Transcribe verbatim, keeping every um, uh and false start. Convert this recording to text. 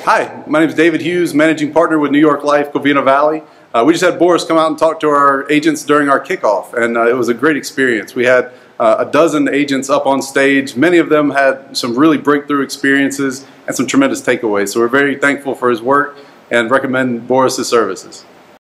Hi, my name is David Hughes, Managing Partner with New York Life, Covina Valley. Uh, we just had Boris come out and talk to our agents during our kickoff, and uh, it was a great experience. We had uh, a dozen agents up on stage. Many of them had some really breakthrough experiences and some tremendous takeaways. So we're very thankful for his work and recommend Boris's services.